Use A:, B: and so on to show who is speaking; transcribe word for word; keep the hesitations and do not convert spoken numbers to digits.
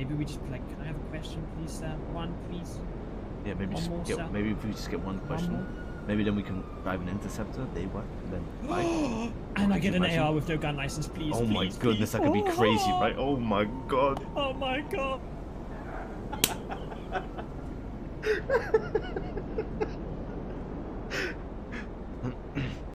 A: Maybe we just be like, can I have a question, please, sir? One, please.
B: Yeah, maybe
A: One
B: just
A: more,
B: get,
A: sir.
B: maybe if we just get one question.
A: One
B: Maybe then we can drive an interceptor, they work, and then bye.
A: And I get an A R with no gun license, please.
B: Oh
A: please,
B: my goodness,
A: please.
B: that could be
A: Oh,
B: crazy, right? Oh my god.
A: Oh my god.